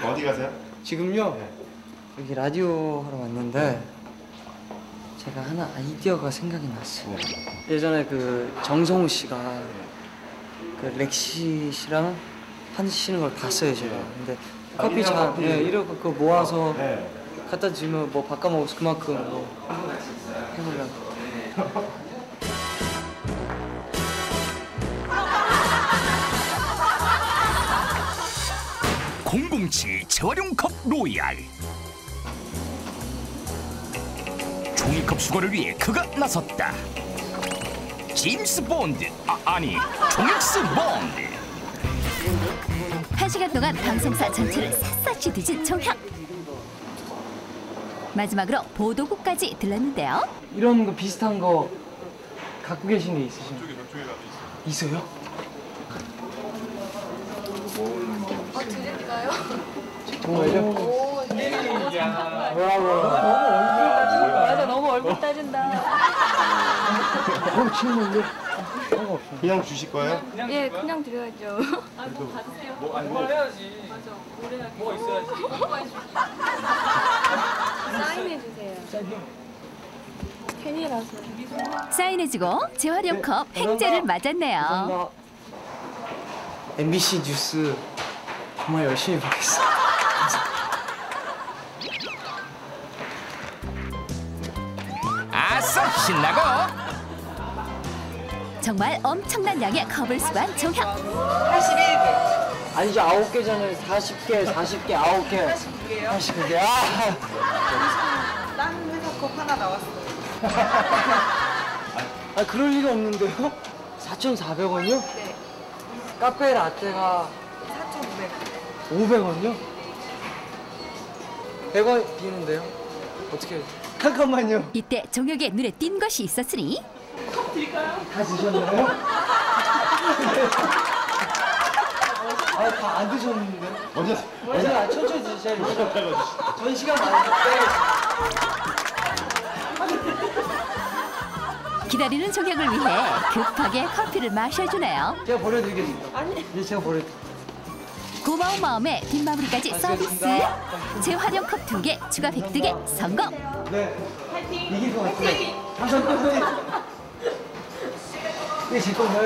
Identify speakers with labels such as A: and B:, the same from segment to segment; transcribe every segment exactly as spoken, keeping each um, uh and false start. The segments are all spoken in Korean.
A: 어디 가세요?
B: 지금요?
A: 네.
B: 여기 라디오 하러 왔는데 제가 하나 아이디어가 생각이 났어요.
A: 네.
B: 예전에 그 정성우 씨가 그 렉시 씨랑 하시는 걸 봤어요 제가. 근데 커피
A: 아,
B: 잔
A: 커피.
B: 예, 이렇게 그거 모아서
A: 네.
B: 갖다 주면 뭐 바꿔 먹어서 그만큼 뭐 해보려고.
C: 공공칠 재활용컵 로얄. 종이컵 수거를 위해 그가 나섰다. 제임스 본드, 아, 아니 종익스 본드.
D: 한 시간 동안 방송사 전체를 샅샅이 뒤진 정혁. 마지막으로 보도국까지 들렀는데요.
B: 이런 거 비슷한 거 갖고 계신 게 있으신가요? 저쪽에 저쪽에 있어요. 있어요?
E: 어, 드릴까요?
B: 정말요?
E: 오,
B: 뭐라고?
E: 맞아, 너무 얼굴 따진다.
B: 형 친구인데 상관없어.
A: 그냥 주실 거예요?
E: 예, 그냥 드려야죠. 아, 뭐 받으세요? 뭐, 아니, 뭘 해야지. 맞아, 뭘 해야지. 뭐가 있어야지. 사인해주세요. 팬이라서.
D: 사인해주고 재활용컵 횡재를 맞았네요.
B: 감사합니다. 엠비씨 뉴스 정말 열심히 보겠습니다.
C: 아싸 신나고.
D: 정말 엄청난 양의 컵을 수거한 정혁.
B: 아니죠, 아홉 개잖아요. 사십 개, 사십 개, 아홉 개.
F: 사십구 개요?
B: 사십구 개. 아.
F: 딴 회사 컵 하나 나왔어요.
B: 아, 그럴 리가 없는데요? 사천사백 원이요?
F: 네.
B: 카페 라떼가
F: 사천구백 원.
B: 오백 원이요? 백 원 비는데요? 어떻게 해요? 잠깐만요.
D: 이때 정혁의 눈에 띈 것이 있었으니
B: 다 드셨나요? 아, 다 안 드셨는데?
A: 먼저
B: 먼저 천천히 드셔야죠. 전 시간 많은데.
D: 기다리는 정혁을 위해 급하게 커피를 마셔주네요.
B: 제가 버려드리겠습니다. 아니. 네, 제가 버려드릴게요.
D: 고마운 마음에 뒷마무리까지 서비스. 재활용컵 두 개 추가 획득에 성공.
B: 네. 파이팅! 이길 것 같아요. 감사합니다. 이게 제 건가요?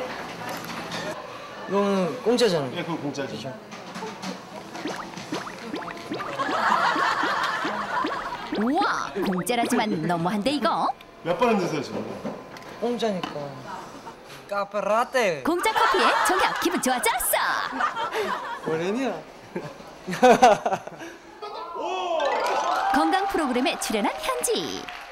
B: 이거는 공짜잖아요.
A: 예, 그거 공짜죠.
D: 우와, 공짜라지만 너무한데 이거?
A: 몇 번은 드세요 지금?
B: 공짜니까. 카페 라떼.
D: 공짜 커피에 정혁 기분 좋아졌어.
B: 뭐래냐?
D: 건강 프로그램에 출연한 현지.